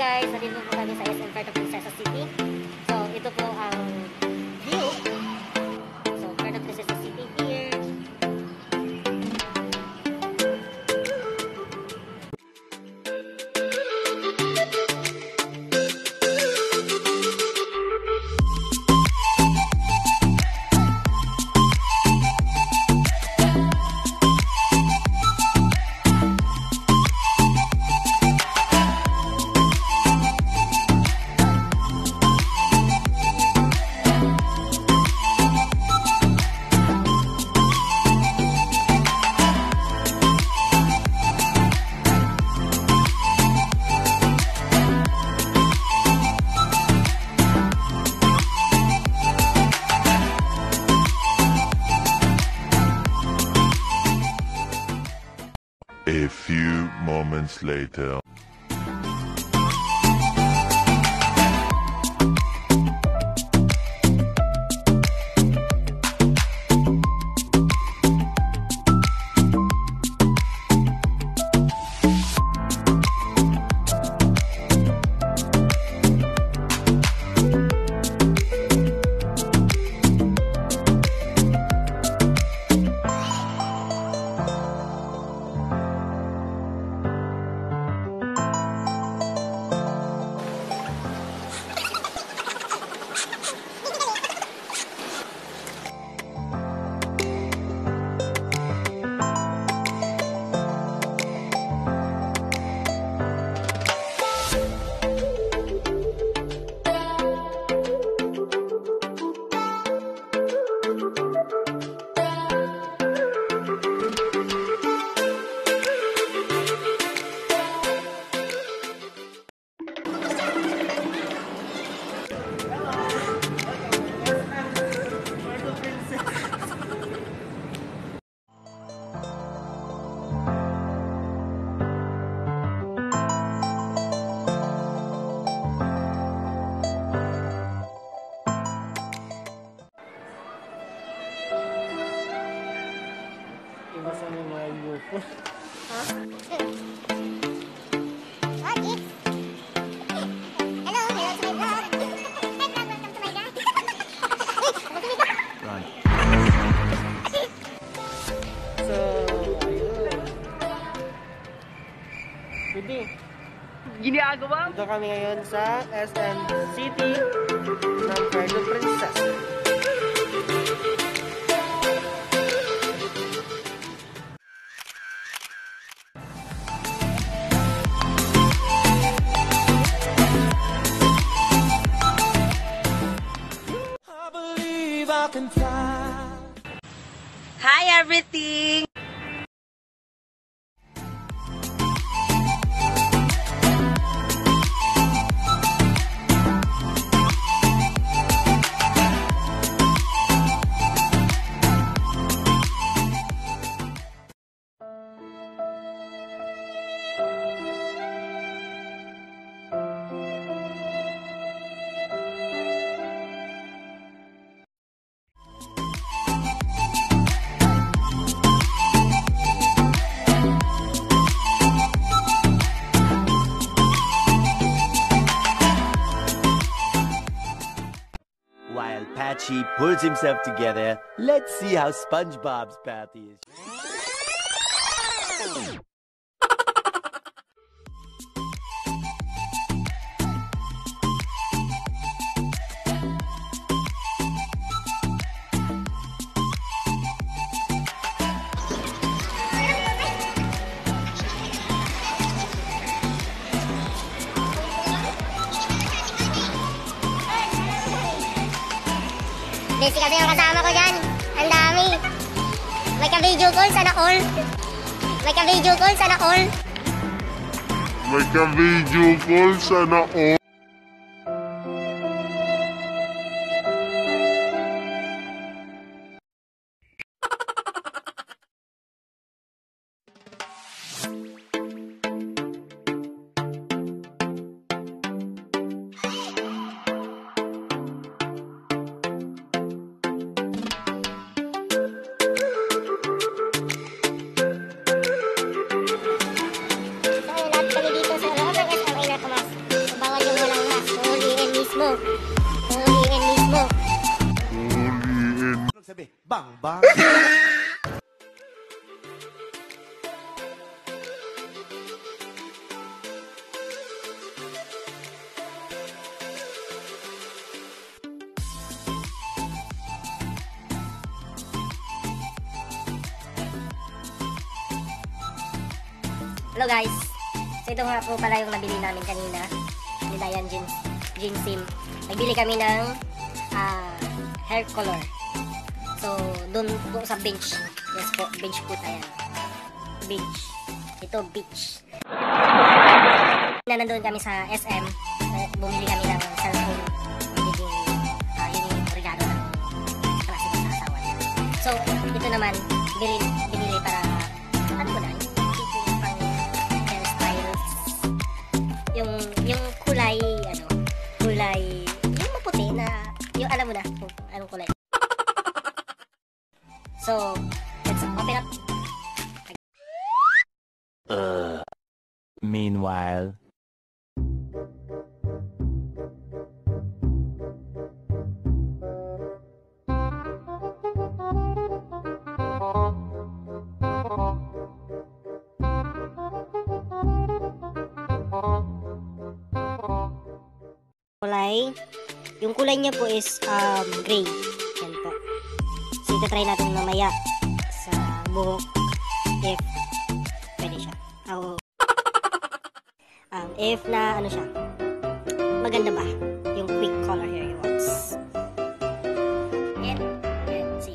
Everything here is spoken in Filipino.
guys, nandito po kami sa SM Puerto Princesa City. So, ito po ang view. So, Puerto Princesa City here. A few moments later. Basta may mga grupo. Ha? What is? Hello, hello to my vlog. Hi vlog, welcome to my vlog. Run. So, ayun. Pwede. Ginagawa? Dito kami ngayon sa SM City ng Puerto Princesa. Hi everything! While Patchy pulls himself together, let's see how SpongeBob's path is. Busy kasi yung kasama ko dyan. Ang dami. May ka-video call, sana all. May ka-video call, sana all. May ka-video call, sana all. Hello guys! So ito nga po pala yung nabili namin kanina. Ni Dayan Jean Sim. Nagbili kami ng hair color. So dun po sa bench. Yes po, bench po tayo. Bench. Ito beach. Na nandun kami sa SM. Bumili kami ng cellphone. Magiging yun yung regalo ng klase ko sa asawa niya. So ito naman, binili para ano ko na, yung pang hairstyles. Yung kulay, yung maputi na, yung alam mo na, kung anong kulay. So, let's open up. Meanwhile. Yung kulay niya po is gray. Yan po. So, ito try natin mamaya sa buhok if pwede siya. If na ano siya, maganda ba yung quick color hair wax. And see.